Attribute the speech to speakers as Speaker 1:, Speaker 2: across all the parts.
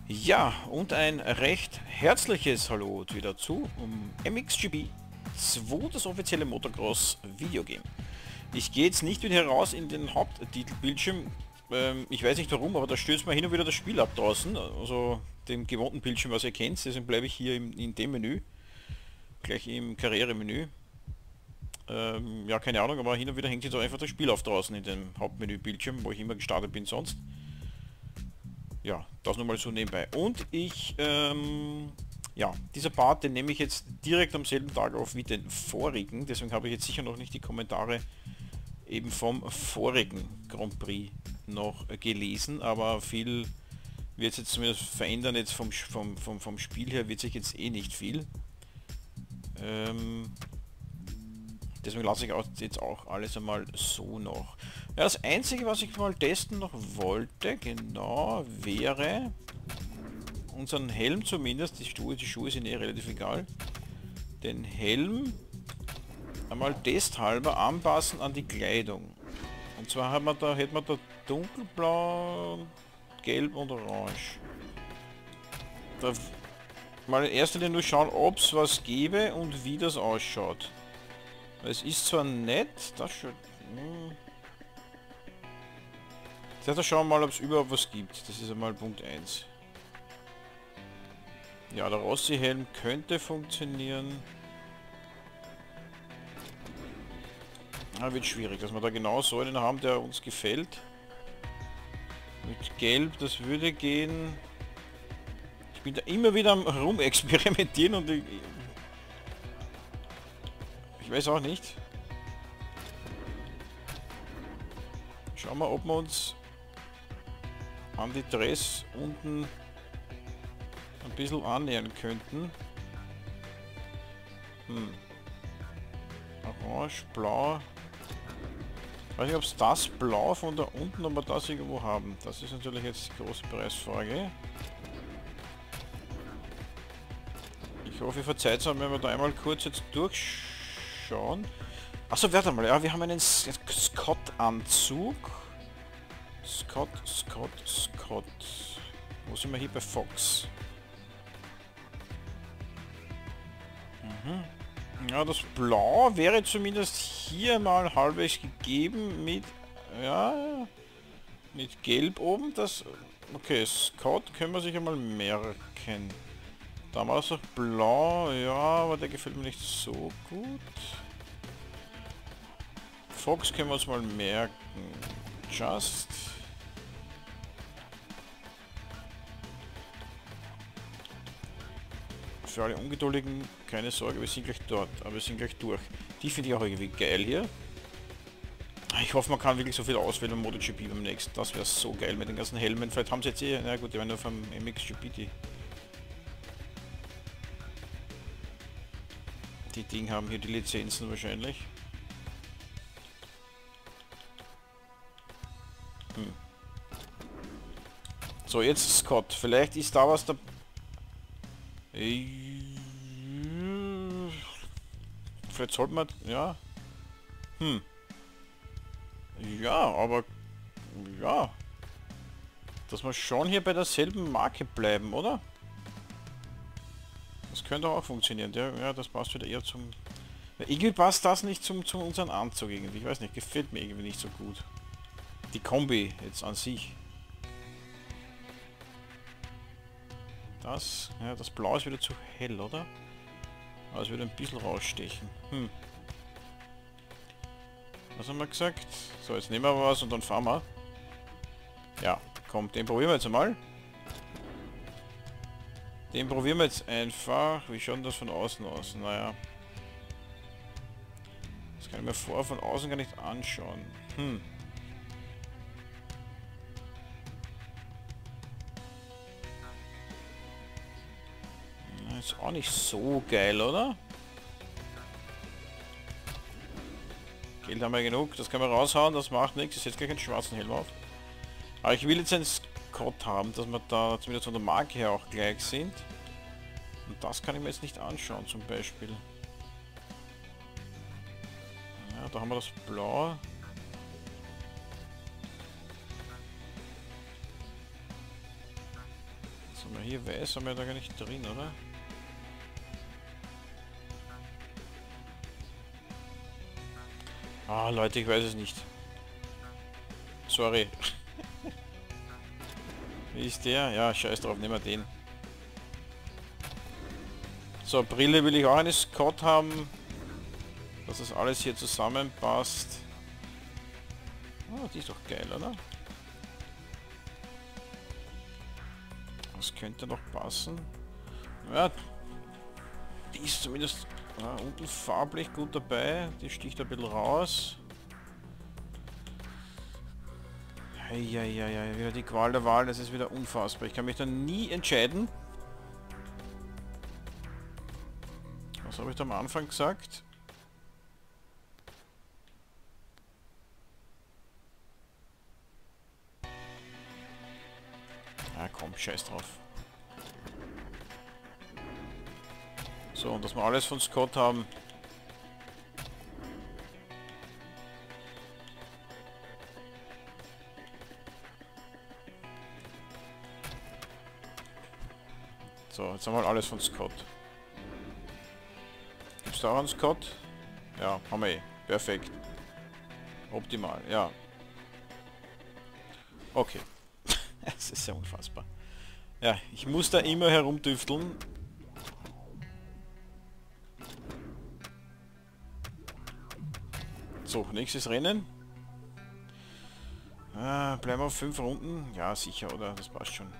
Speaker 1: Ja, und ein recht herzliches Hallo wieder zu MXGP 2, das offizielle Motocross-Videogame. Ich gehe jetzt nicht wieder heraus in den Haupttitelbildschirm. Ich weiß nicht warum, aber da stößt mir hin und wieder das Spiel ab draußen, also dem gewohnten Bildschirm, was ihr kennt. Deswegen bleibe ich hier in dem Menü, gleich im Karrieremenü. Ja, keine Ahnung, aber hin und wieder hängt jetzt auch einfach das Spiel auf draußen in dem Hauptmenü-Bildschirm, wo ich immer gestartet bin sonst. Ja, das nur mal so nebenbei. Und ja, dieser Part, den nehme ich jetzt direkt am selben Tag auf wie den vorigen. Deswegen habe ich jetzt sicher noch nicht die Kommentare eben vom vorigen Grand Prix noch gelesen. Aber viel wird es jetzt zumindest verändern. Jetzt vom Spiel her wird sich jetzt eh nicht viel. Deswegen lasse ich jetzt auch alles einmal so noch. Ja, das einzige, was ich mal testen noch wollte, genau, wäre unseren Helm zumindest. Die Schuhe sind eh relativ egal. Den Helm einmal testhalber anpassen an die Kleidung. Und zwar hätten wir da dunkelblau, gelb und orange. Da mal in erster Linie nur schauen, ob es was gäbe und wie das ausschaut. Es ist zwar nett, das schon... Zuerst schauen wir mal, ob es überhaupt was gibt. Das ist einmal Punkt 1. Ja, der Rossi-Helm könnte funktionieren. Wird schwierig, dass wir da genau so einen haben, der uns gefällt. Mit Gelb, das würde gehen. Ich bin da immer wieder am Rumexperimentieren und ich weiß auch nicht. Schauen wir, ob wir uns an die Dress unten ein bisschen annähern könnten. Orange, blau. Ich weiß nicht, ob es das Blau von da unten, ob wir das irgendwo haben. Das ist natürlich jetzt die große Preisfrage. Ich hoffe, ihr verzeiht es, wenn wir da einmal kurz jetzt durchschauen. Achso, warte mal, ja, wir haben einen Scott-Anzug. Scott. Wo sind wir hier bei Fox? Ja, das Blau wäre zumindest hier mal halbwegs gegeben mit, ja, mit Gelb oben. Das, okay, Scott können wir sich einmal merken. Damals auch Blau, ja, aber der gefällt mir nicht so gut. Fox können wir uns mal merken. Just. Für alle Ungeduldigen, keine Sorge, wir sind gleich dort, aber wir sind gleich durch. Die finde ich auch irgendwie geil hier. Ich hoffe, man kann wirklich so viel auswählen im MotoGP beim nächsten. Das wäre so geil mit den ganzen Helmen. Vielleicht haben sie jetzt eh, na gut, die werden nur vom MXGP die Ding haben hier die Lizenzen wahrscheinlich. So, jetzt Scott. Vielleicht ist da was da... Vielleicht sollte man... Ja. Ja, aber... Ja. Dass wir schon hier bei derselben Marke bleiben, oder? Das könnte auch funktionieren. Ja, das passt wieder eher zum... Ja, irgendwie passt das nicht zu unserem Anzug irgendwie. Ich weiß nicht, gefällt mir irgendwie nicht so gut. Die Kombi jetzt an sich. Das, ja, das Blau ist wieder zu hell, oder? Aber es würde ein bisschen rausstechen. Was haben wir gesagt? So, jetzt nehmen wir was und dann fahren wir. Ja, komm, den probieren wir jetzt einmal. Den probieren wir jetzt einfach. Wie schaut das von außen aus? Naja. Das kann ich mir vorher von außen gar nicht anschauen. Ist auch nicht so geil, oder? Geld haben wir genug, das kann man raushauen, das macht nichts. Ich setze gleich einen schwarzen Helm auf. Aber ich will jetzt einen Scott haben, dass wir da zumindest von der Marke her auch gleich sind. Und das kann ich mir jetzt nicht anschauen, zum Beispiel. Ja, da haben wir das Blau. So, mal hier weiß haben wir da gar nicht drin, oder? Ah, Leute, ich weiß es nicht. Sorry. Wie ist der? Ja, scheiß drauf, nehmen wir den. So, Brille will ich auch eine Scott haben. Dass das alles hier zusammenpasst. Oh, die ist doch geil, oder? Das könnte noch passen. Ja, die ist zumindest unten farblich gut dabei. Die sticht ein bisschen raus. Ja, wieder die Qual der Wahl, das ist wieder unfassbar. Ich kann mich da nie entscheiden. Was habe ich da am Anfang gesagt? Ja komm, scheiß drauf. So, und dass wir alles von Scott haben. So, jetzt haben wir alles von Scott. Gibt's da auch einen Scott? Ja, haben wir eh. Perfekt. Optimal, ja. Okay. Es ist ja unfassbar. Ja, ich muss da immer herumtüfteln. So, nächstes Rennen. Bleiben wir auf 5 Runden. Ja, sicher, oder? Das passt schon.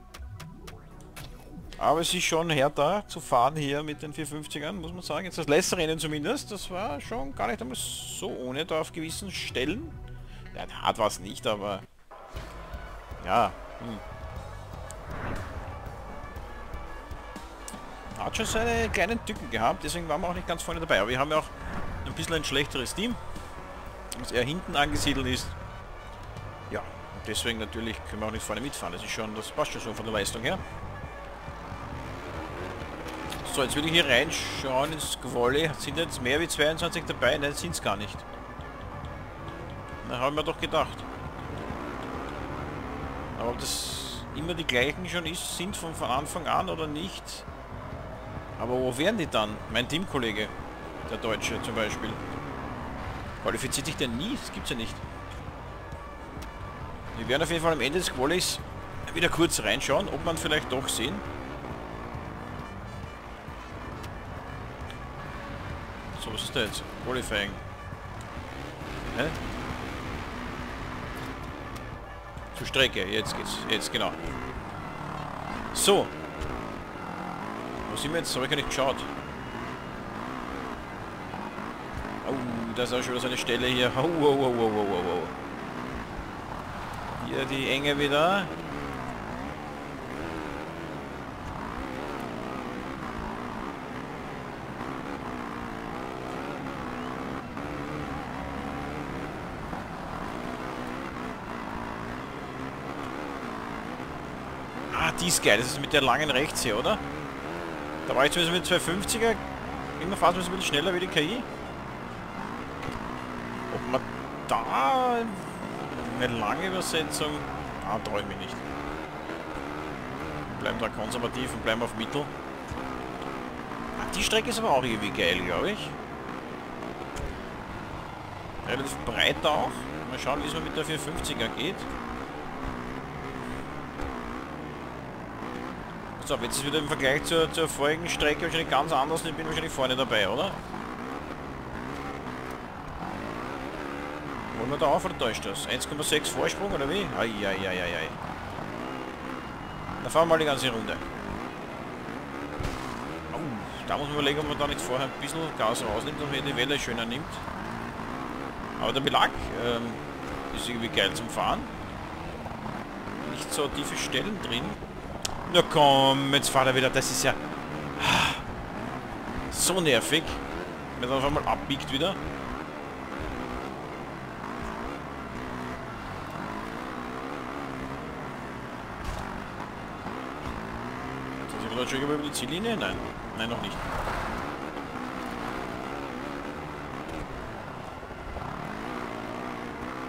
Speaker 1: Aber es ist schon härter zu fahren hier mit den 450ern, muss man sagen. Jetzt das letzte Rennen zumindest. Das war schon gar nicht einmal so ohne da auf gewissen Stellen. Ja, hart war es nicht, aber... Ja. Hat schon seine kleinen Tücken gehabt, deswegen waren wir auch nicht ganz vorne dabei. Aber wir haben ja auch ein bisschen ein schlechteres Team, was eher hinten angesiedelt ist. Ja, und deswegen natürlich können wir auch nicht vorne mitfahren. Das ist schon, das passt schon so von der Leistung her. So, jetzt will ich hier reinschauen ins Quali. Sind jetzt mehr wie 22 dabei? Nein, sind es gar nicht. Na, haben wir doch gedacht. Aber ob das immer die gleichen schon sind von Anfang an oder nicht. Aber wo wären die dann? Mein Teamkollege, der Deutsche zum Beispiel. Qualifiziert sich denn nie? Das gibt's ja nicht. Wir werden auf jeden Fall am Ende des Qualis wieder kurz reinschauen, ob man vielleicht doch sehen. So, was ist da jetzt? Qualifying. Hä? Zur Strecke, jetzt geht's. Jetzt, genau. So. Wo sind wir jetzt? Habe ich gar nicht geschaut. Oh, da ist auch schon wieder so eine Stelle hier. Oh. Hier die Enge wieder. Die ist geil, das ist mit der langen rechts hier, oder? Da war ich zumindest mit 250er immer fast ein bisschen schneller wie die KI. Ob man da eine lange Übersetzung... Ah, traue ich mich nicht. Bleiben da konservativ und bleiben auf Mittel. Ah, die Strecke ist aber auch irgendwie geil, glaube ich. Relativ breit auch. Mal schauen, wie es mit der 450er geht. So, jetzt ist wieder im Vergleich zur vorigen Strecke wahrscheinlich ganz anders und ich bin wahrscheinlich vorne dabei, oder? Wollen wir da auf oder täuscht das? 1,6 Vorsprung oder wie? Eieieiei. Da fahren wir mal die ganze Runde. Oh, da muss man überlegen, ob man da nicht vorher ein bisschen Gas rausnimmt und die Welle schöner nimmt. Aber der Belag ist irgendwie geil zum Fahren. Nicht so tiefe Stellen drin. Na komm, jetzt fahrt er wieder. Das ist ja so nervig. Wenn er auf einmal abbiegt wieder. Sind wir da schon über die Ziellinie? Nein. Nein, noch nicht.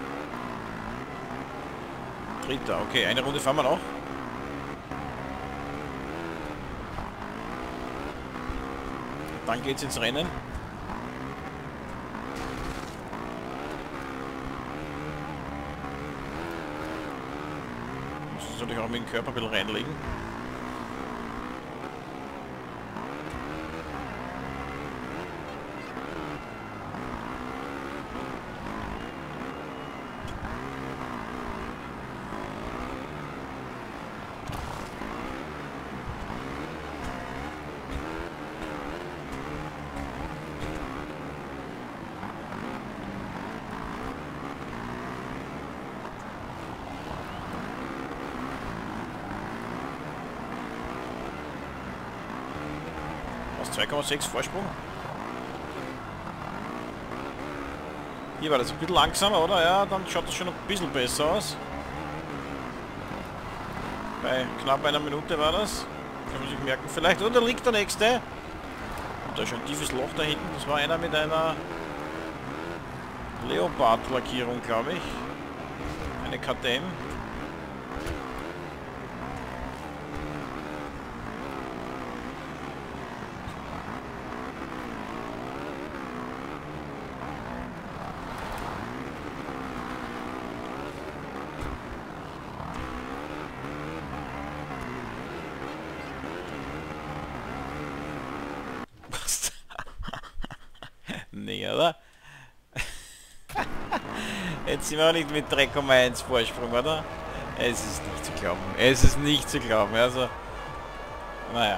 Speaker 1: Dritter. Okay, eine Runde fahren wir noch. Dann geht's ins Rennen. Muss natürlich auch mit dem Körper ein bisschen reinlegen. Was, 2,6 Vorsprung? Hier war das ein bisschen langsamer, oder? Ja, dann schaut es schon ein bisschen besser aus. Bei knapp einer Minute war das. Kann man sich merken vielleicht. Und da liegt der nächste. Und da ist schon ein tiefes Loch da hinten. Das war einer mit einer Leopard-Lackierung, glaube ich. Eine KTM. Nee, oder? Jetzt sind wir auch nicht mit 3,1 Vorsprung, oder? Es ist nicht zu glauben. Es ist nicht zu glauben. Also, naja.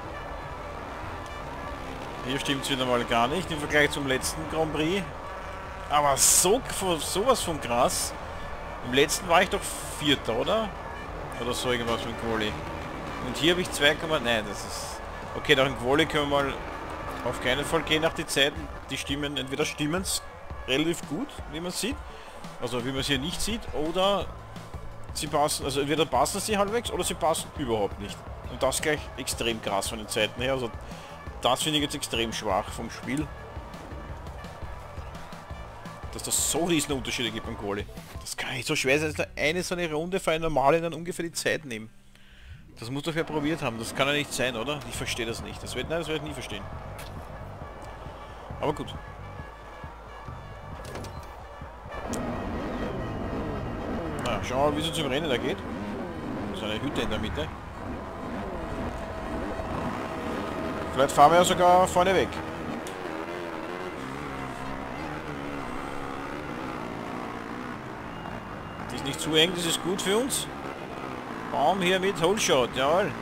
Speaker 1: Hier stimmt es wieder mal gar nicht im Vergleich zum letzten Grand Prix. Aber sowas von krass. Im letzten war ich doch Vierter, oder? Oder so irgendwas mit Quali. Und hier habe ich 2, nein, das ist... Okay, nach dem Quali können wir mal auf keinen Fall gehen nach die Zeiten. Die stimmen, entweder stimmen es relativ gut, wie man sieht, also wie man sie hier nicht sieht, oder sie passen, also entweder passen sie halbwegs oder sie passen überhaupt nicht. Und das gleich extrem krass von den Zeiten her, also das finde ich jetzt extrem schwach vom Spiel. Dass das so riesen Unterschiede gibt beim Quali. Das kann nicht so schwer sein, dass eine so eine Runde für ein Normale dann ungefähr die Zeit nehmen. Das muss doch wer probiert haben, das kann ja nicht sein, oder? Ich verstehe das nicht. Das werde ich nie verstehen. Aber gut. Na, schauen wir mal, wie es zum Rennen da geht. So eine Hütte in der Mitte. Vielleicht fahren wir ja sogar vorne weg. Das ist nicht zu eng, das ist gut für uns. Baum hier mit Holeshot, jawohl.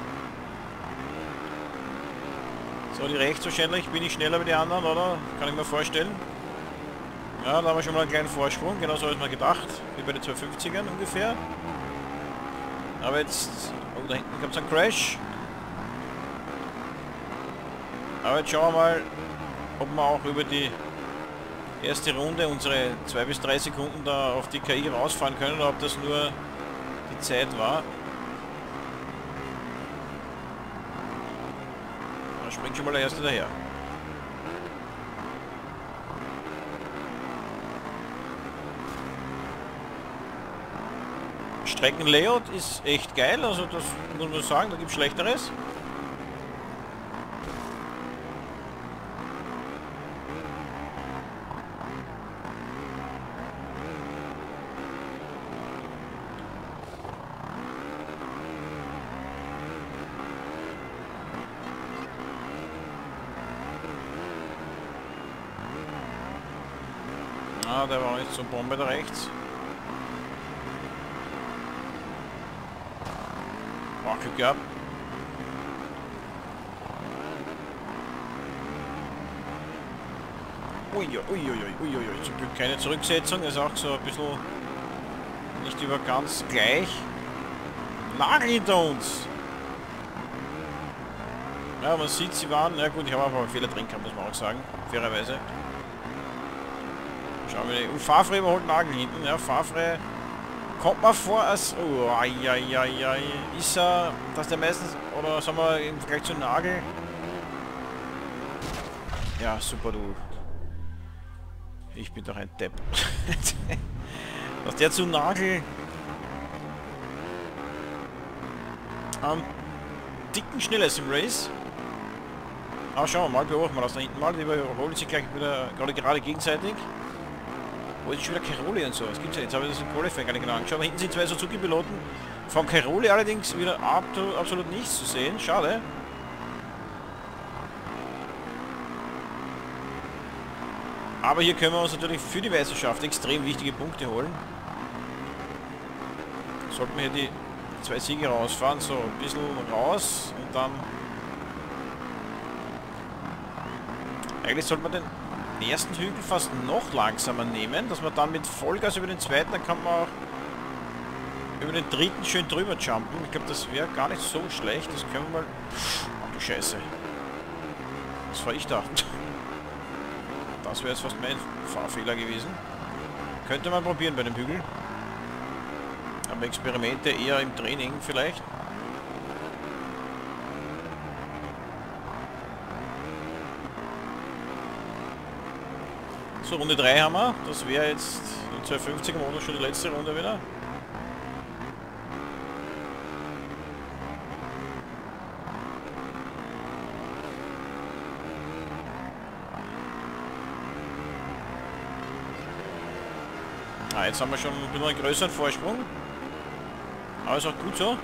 Speaker 1: So, die rechts wahrscheinlich bin ich schneller wie die anderen, oder? Kann ich mir vorstellen. Ja, da haben wir schon mal einen kleinen Vorsprung, genau so habe ich mir gedacht. Wie bei den 250ern ungefähr. Aber jetzt... Oh, da hinten kommt ein Crash. Aber jetzt schauen wir mal, ob wir auch über die erste Runde unsere 2 bis 3 Sekunden da auf die KI rausfahren können, oder ob das nur die Zeit war. Da springt schon mal der erste daher. Streckenlayout ist echt geil, also das muss man sagen, da gibt es Schlechteres. Ah, der war nicht so Bombe da rechts. Glück gehabt. Uiuiui. Zum Glück keine Zurücksetzung, ist auch so ein bisschen nicht über ganz gleich. Nagel hinter uns! Ja, man sieht, sie waren, ja gut, ich habe einfach einen Fehler drin gehabt, muss man auch sagen, fairerweise. Schauen wir, Favre überholt Nagel hinten, ja, Favre kommt mal vor als, oh, ist er, dass der meistens, oder sagen wir im Vergleich zu Nagel, ja, super, du, ich bin doch ein Depp, dass der zu Nagel am dicken schneller ist im Race, Aber schauen wir mal, beobachten wir das da hinten mal. Die überholen sich gleich wieder gerade gegenseitig. Wo ist schon wieder Cairoli und so? Das gibt's ja jetzt, habe ich das im Qualifying gar nicht genau angeschaut. Da hinten sind zwei Suzuki-Piloten. Von Cairoli allerdings wieder absolut nichts zu sehen. Schade. Aber hier können wir uns natürlich für die Meisterschaft extrem wichtige Punkte holen. Sollten wir hier die zwei Siege rausfahren, so ein bisschen raus und dann... Eigentlich sollte man den ersten Hügel fast noch langsamer nehmen, dass man dann mit Vollgas über den zweiten, dann kann man auch über den dritten schön drüber jumpen. Ich glaube, das wäre gar nicht so schlecht. Das können wir mal... Ach du Scheiße. Was war ich da? Das wäre jetzt fast mein Fahrfehler gewesen. Könnte man probieren bei dem Hügel. Aber Experimente eher im Training vielleicht. So, Runde 3 haben wir. Das wäre jetzt in 250er Modus schon die letzte Runde wieder. Ah, jetzt haben wir schon ein bisschen einen größeren Vorsprung. Aber ist auch gut so.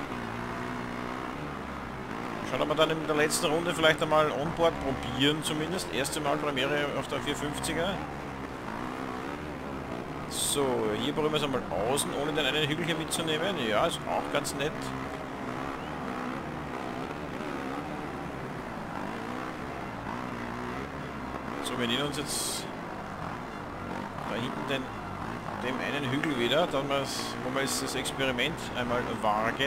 Speaker 1: Schauen, ob wir dann in der letzten Runde vielleicht einmal Onboard probieren zumindest. Erste Mal Premiere auf der 450er. So, hier probieren wir es einmal außen, ohne den einen Hügel hier mitzunehmen. Ja, ist auch ganz nett. So, wir nehmen uns jetzt da hinten dem einen Hügel wieder, dann wo wir jetzt das Experiment einmal wagen.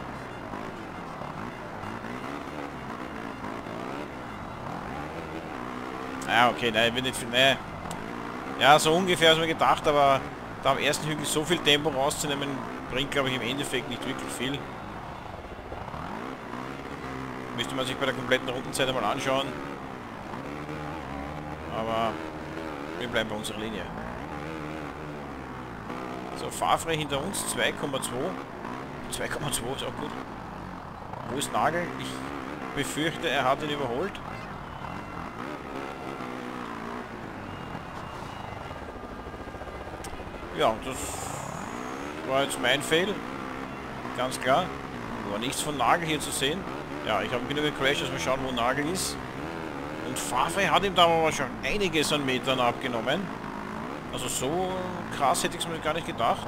Speaker 1: Ah, okay, nein, wird nicht viel, nein. Ja, so ungefähr habe ich mir gedacht, aber da am ersten Hügel so viel Tempo rauszunehmen, bringt, glaube ich, im Endeffekt nicht wirklich viel. Müsste man sich bei der kompletten Rundenzeit einmal anschauen. Aber wir bleiben bei unserer Linie. So, fahrfrei hinter uns, 2,2. 2,2 ist auch gut. Wo ist Nagel? Ich befürchte, er hat ihn überholt. Ja, das war jetzt mein Fail. Ganz klar. War nichts von Nagel hier zu sehen. Ja, ich bin über Crash, dass wir schauen, wo Nagel ist. Und Fahrfrei hat ihm da aber schon einiges an Metern abgenommen. Also so krass hätte ich es mir gar nicht gedacht.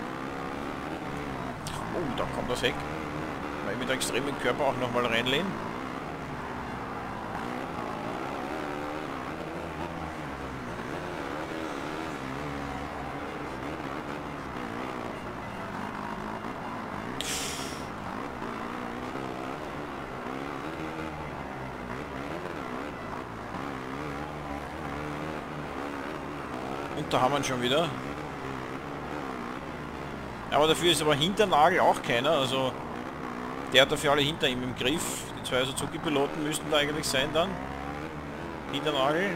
Speaker 1: Oh, da kommt das Heck. Weil ich mit der extremen Körper auch nochmal reinlehnen. Und da haben wir ihn schon wieder. Aber dafür ist aber hinter Nagel auch keiner, also der hat dafür alle hinter ihm im Griff. Die zwei Suzuki-Piloten müssten da eigentlich sein dann. Hinter Nagel.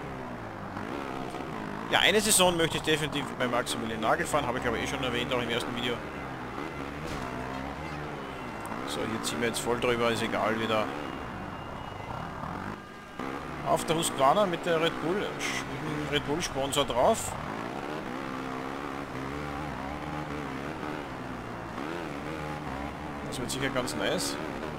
Speaker 1: Ja, eine Saison möchte ich definitiv bei Maximilian Nagel fahren, habe ich aber eh schon erwähnt, auch im ersten Video. So, hier ziehen wir jetzt voll drüber, ist egal wieder. Auf der Husqvarna mit der Red Bull Sponsor drauf. Das wird sicher ganz nice.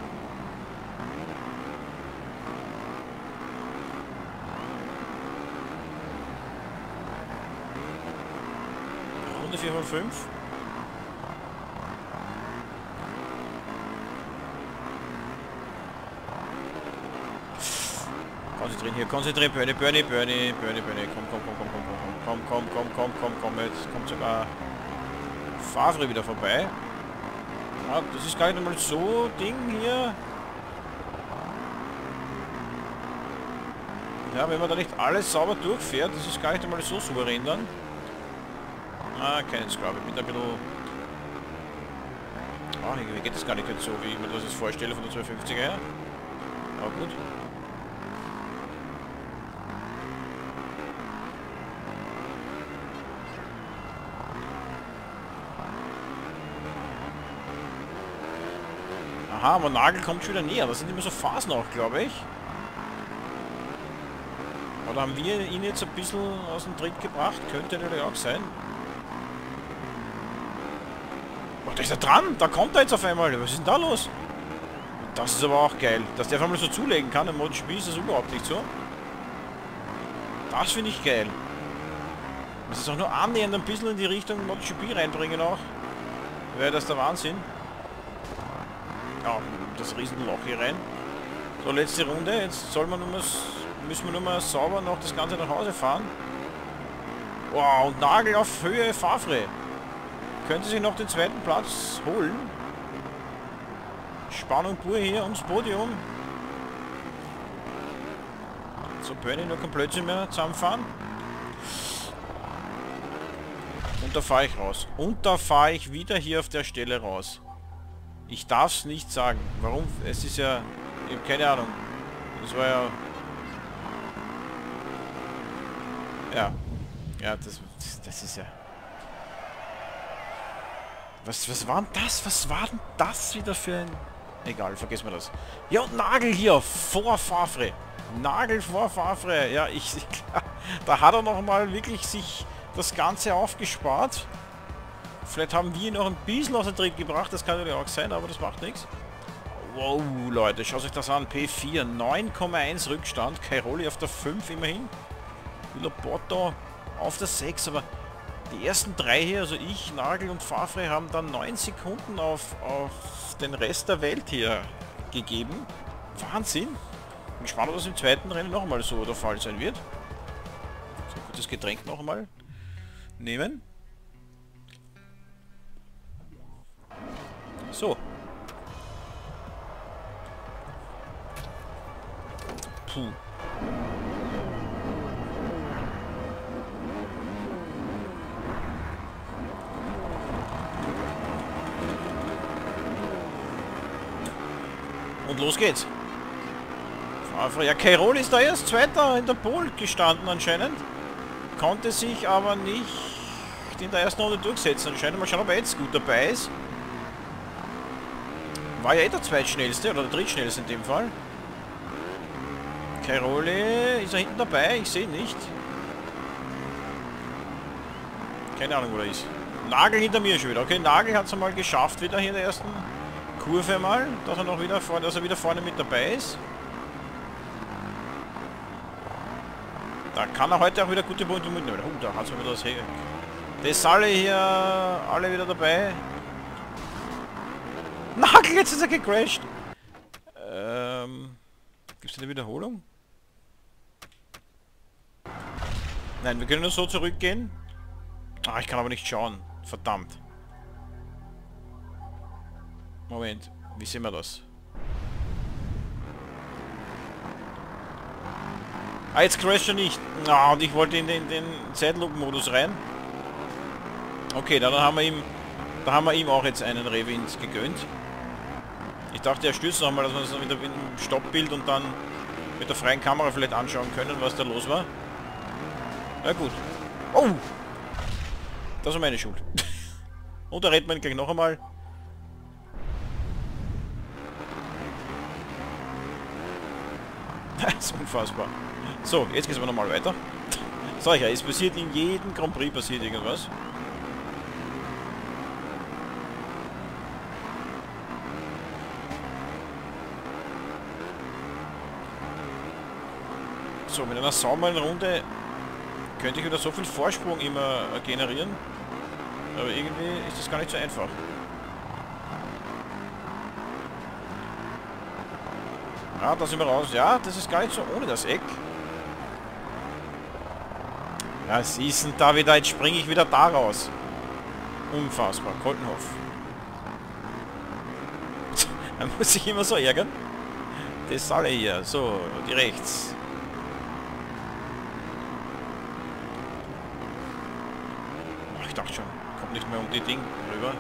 Speaker 1: Runde 4 von 5. Konzentrieren hier, konzentrieren, Bernie, komm, jetzt kommt sogar Favre wieder vorbei. Ja, das ist gar nicht mal so Ding hier. Ja, wenn man da nicht alles sauber durchfährt, das ist gar nicht einmal so souverän dann. Ah, kein Scrub, ich bin da ein bisschen... Ah, irgendwie geht das gar nicht so, wie ich mir das jetzt vorstelle von der 250er her. Aber gut. Aha, aber Nagel kommt schon wieder näher. Das sind immer so Phasen auch, glaube ich. Oder haben wir ihn jetzt ein bisschen aus dem Tritt gebracht? Könnte natürlich auch sein. Oh, da ist er dran! Da kommt er jetzt auf einmal! Was ist denn da los? Das ist aber auch geil. Dass der auf einmal so zulegen kann im MotoGP ist das überhaupt nicht so. Das finde ich geil. Das ist auch nur annähernd ein bisschen in die Richtung MotoGP reinbringen auch. Wäre das der Wahnsinn. Ja, das Riesenloch hier rein. So, letzte Runde. Jetzt soll man müssen wir nur mal sauber noch das Ganze nach Hause fahren. Wow, und Nagel auf Höhe Favre. Könnte sich noch den zweiten Platz holen. Spannung pur hier ums Podium. So, Bernie nur kein Blödsinn mehr zusammenfahren. Und da fahre ich raus. Und da fahre ich wieder hier auf der Stelle raus. Ich darf es nicht sagen. Warum? Es ist ja... Ich habe keine Ahnung. Das war ja... Ja, das ist ja... Was war denn das? Was war denn das wieder für ein... Egal, vergessen wir das. Ja, und Nagel hier vor Favre. Nagel vor Favre. Ja, da hat er noch mal wirklich sich das Ganze aufgespart. Vielleicht haben wir ihn noch ein bisschen aus dem Tritt gebracht. Das kann natürlich auch sein, aber das macht nichts. Wow, Leute, schaut euch das an. P4, 9,1 Rückstand. Cairoli auf der 5 immerhin. Porto auf der 6, aber die ersten drei hier, also ich, Nagel und Favre, haben dann 9 Sekunden auf den Rest der Welt hier gegeben. Wahnsinn. Bin gespannt, ob das im zweiten Rennen nochmal so der Fall sein wird. So, kurzes Getränk noch einmal nehmen. So. Puh. Und los geht's. Ja, Cairoli ist da erst Zweiter in der Pole gestanden anscheinend. Konnte sich aber nicht in der ersten Runde durchsetzen anscheinend. Mal schauen, ob er jetzt gut dabei ist. War ja eh der zweitschnellste oder der drittschnellste in dem Fall. Cairoli, ist er hinten dabei? Ich sehe ihn nicht. Keine Ahnung, wo er ist. Nagel hinter mir schon wieder. Okay, Nagel hat es einmal geschafft, wieder hier in der ersten Kurve mal, dass er noch wieder vorne mit dabei ist. Da kann er heute auch wieder gute Punkte mitnehmen. Oh, da hat es wieder das Heck. Das alle hier, alle wieder dabei. Nagel, jetzt ist er gecrashed. Gibt es eine Wiederholung? Nein, wir können nur so zurückgehen. Ah, ich kann aber nicht schauen. Verdammt. Moment, wie sehen wir das? Ah, jetzt crasht er nicht. Ah, und ich wollte in den Zeitlupen-Modus rein. Okay, dann haben wir ihm auch jetzt einen Rewind gegönnt. Ich dachte, er stürzt nochmal, dass wir uns dann wieder im Stoppbild und dann mit der freien Kamera vielleicht anschauen können, was da los war. Na gut. Oh! Das war meine Schuld. Und da redet man gleich noch einmal. Das ist unfassbar. So, jetzt geht es aber nochmal weiter. Sag ich ja, es passiert in jedem Grand Prix passiert irgendwas. So, mit einer sauberen Runde könnte ich wieder so viel Vorsprung immer generieren. Aber irgendwie ist das gar nicht so einfach. Ah, da sind wir raus. Ja, das ist gar nicht so ohne das Eck. Ja, siehst du da wieder, jetzt springe ich wieder da raus. Unfassbar, Koltenhoff. Da muss ich immer so ärgern. Das ist alle hier. So, die rechts. Ach, ich dachte schon, kommt nicht mehr um die Ding rüber.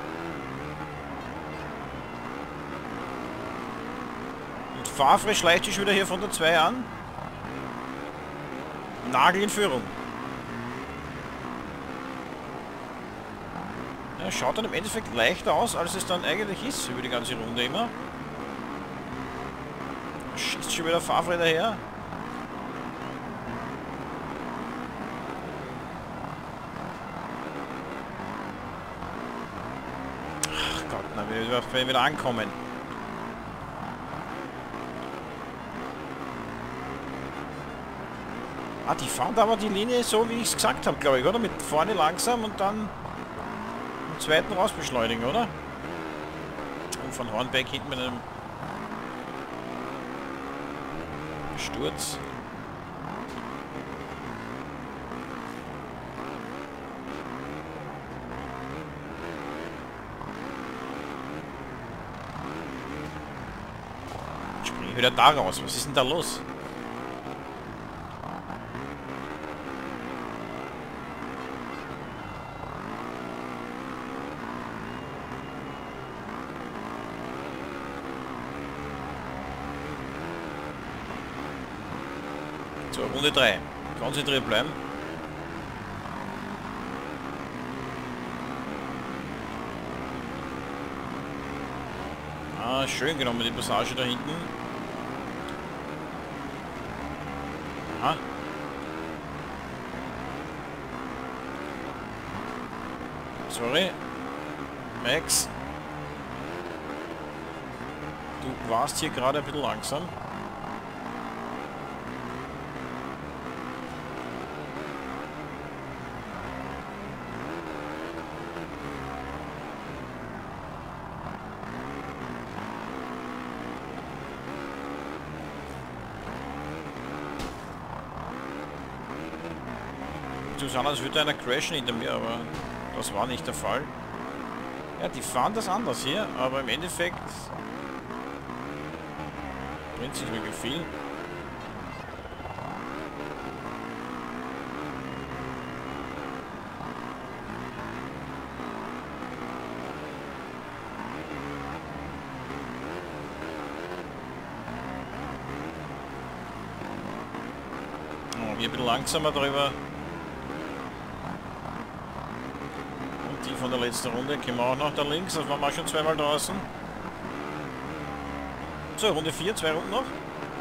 Speaker 1: Und Favre schleicht sich wieder hier von der 2 an. Nagel in Führung. Ja, schaut dann im Endeffekt leichter aus, als es dann eigentlich ist, über die ganze Runde immer. Schießt schon wieder Favre daher. wenn wir wieder ankommen. Ah, die fahren aber die Linie so, wie ich es gesagt habe, glaube ich, oder? Mit vorne langsam und dann im zweiten raus beschleunigen, oder? Und von Hornbeck hinten mit einem Sturz. Spring ich wieder da raus. Was ist denn da los? So, Runde 3. Konzentriert bleiben. Ah, schön genommen die Passage da hinten. Aha. Sorry. Max. Du warst hier gerade ein bisschen langsam. So sah, als würde einer crashen hinter mir, aber das war nicht der Fall. Ja, die fahren das anders hier, aber im Endeffekt bringt sich wirklich viel. Oh, hier ein bisschen langsamer drüber. Von der letzten Runde können wir auch noch da links, das waren wir schon zweimal draußen. So, Runde 4, 2 Runden noch.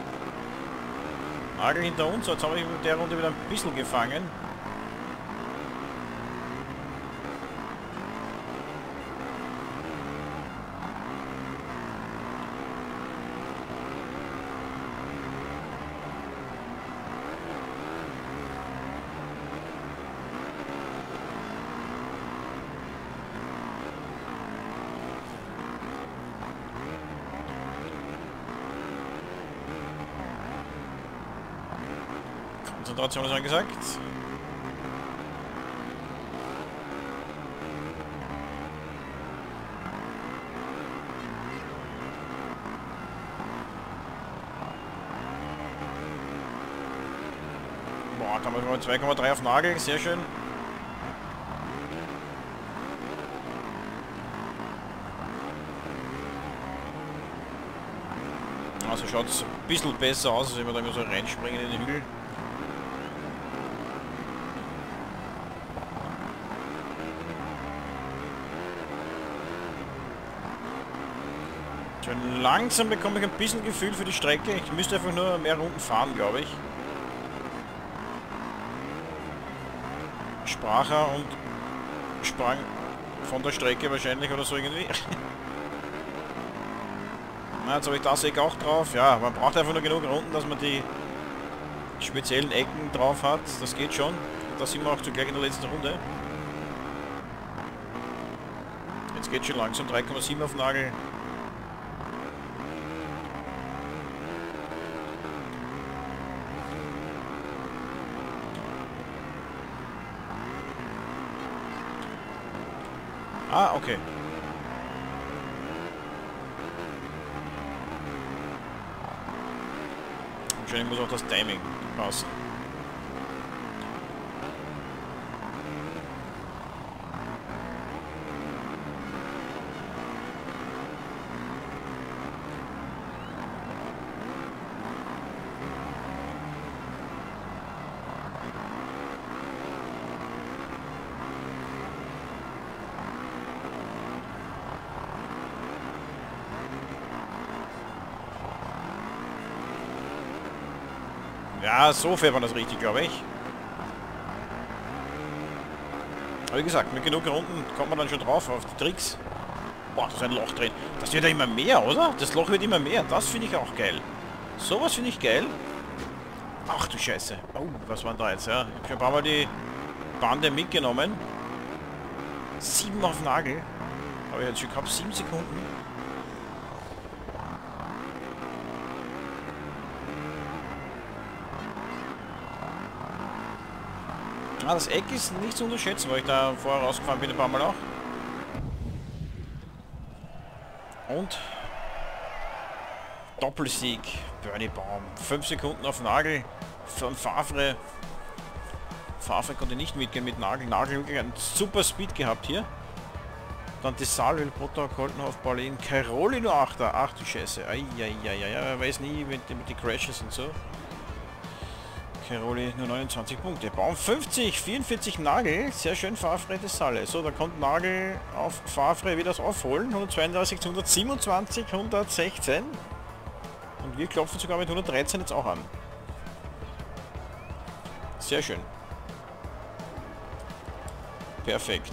Speaker 1: Nagel hinter uns, jetzt habe ich in der Runde wieder ein bisschen gefangen. Konzentration ist angesagt. Boah, da haben wir 2,3 auf Nagel, sehr schön. Also schaut es ein bisschen besser aus, als wenn wir da immer so reinspringen in den Hügel. Schön langsam bekomme ich ein bisschen Gefühl für die Strecke. Ich müsste einfach nur mehr Runden fahren, glaube ich. Sprach er und sprang von der Strecke wahrscheinlich oder so irgendwie. Na, jetzt habe ich das Eck auch drauf. Ja, man braucht einfach nur genug Runden, dass man die speziellen Ecken drauf hat. Das geht schon. Da sind wir auch zugleich in der letzten Runde. Jetzt geht schon langsam 3,7 auf Nagel. Ah, okay. Wahrscheinlich muss auch das Timing passen. Ja, so fährt man das richtig, glaube ich. Aber wie gesagt, mit genug Runden kommt man dann schon drauf auf die Tricks. Boah, da ist ein Loch drin. Das wird ja immer mehr, oder? Das Loch wird immer mehr. Das finde ich auch geil. Sowas finde ich geil. Ach du Scheiße. Oh, was war da jetzt, ja? Ich habe schon ein paar Mal die Bande mitgenommen. 7 auf Nagel. Aber ich hätte schon gehabt, 7 Sekunden. Ah, das Eck ist nicht zu unterschätzen, weil ich da vorher rausgefahren bin, ein paar Mal auch. Und Doppelsieg, Bernie Baum. 5 Sekunden auf Nagel von Favre. Favre konnte nicht mitgehen mit Nagel. Nagel wirklich einen super Speed gehabt hier. Dann die Salwil, Potter, Koltenhoff, Paulin, Cairoli nur 8er. Ach du Scheiße. Eieieiei, weiß nie mit die Crashes und so. Cairoli nur 29 Punkte. Baum 50, 44 Nagel. Sehr schön Favre de Salle. So, da kommt Nagel auf Favre wieder das aufholen. 132 zu 127, 116. Und wir klopfen sogar mit 113 jetzt auch an. Sehr schön. Perfekt.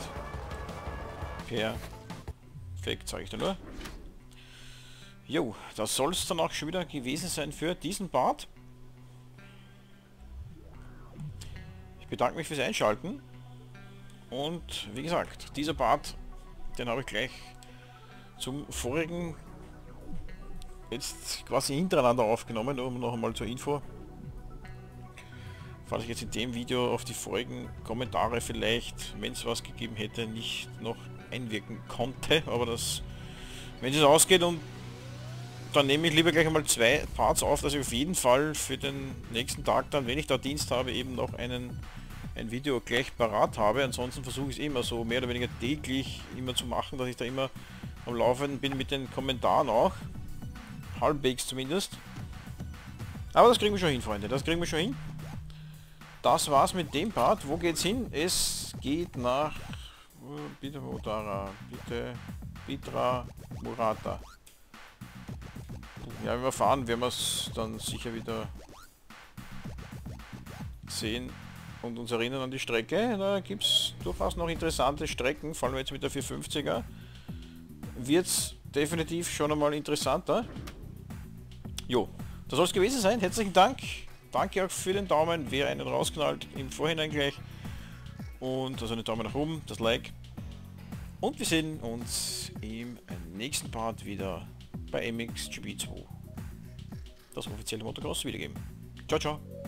Speaker 1: Perfekt, sage ich da nur. Jo, das soll es dann auch schon wieder gewesen sein für diesen Part. Ich bedanke mich fürs Einschalten. Und wie gesagt, dieser Part, den habe ich gleich zum vorigen jetzt quasi hintereinander aufgenommen, nur noch einmal zur Info. Falls ich jetzt in dem Video auf die vorigen Kommentare vielleicht, wenn es was gegeben hätte, nicht noch einwirken konnte, aber das, wenn es ausgeht, und dann nehme ich lieber gleich einmal 2 Parts auf, dass ich auf jeden Fall für den nächsten Tag dann, wenn ich da Dienst habe, eben noch ein Video gleich parat habe. Ansonsten versuche ich es immer so mehr oder weniger täglich immer zu machen, dass ich da immer am Laufenden bin mit den Kommentaren auch. Halbwegs zumindest. Aber das kriegen wir schon hin, Freunde. Das kriegen wir schon hin. Das war's mit dem Part. Wo geht's hin? Es geht nach... Bitte Modara. Bitte Pitra Murata. Ja, wenn wir fahren, werden wir es dann sicher wieder sehen und uns erinnern an die Strecke. Da gibt es durchaus noch interessante Strecken, vor allem jetzt mit der 450er. Wird es definitiv schon einmal interessanter. Jo, das soll es gewesen sein. Herzlichen Dank. Danke auch für den Daumen, wer einen rausknallt im Vorhinein gleich. Und also einen Daumen nach oben, das Like. Und wir sehen uns im nächsten Part wieder bei MXGP 2. Das offizielle Motocross wiedergeben. Ciao, ciao.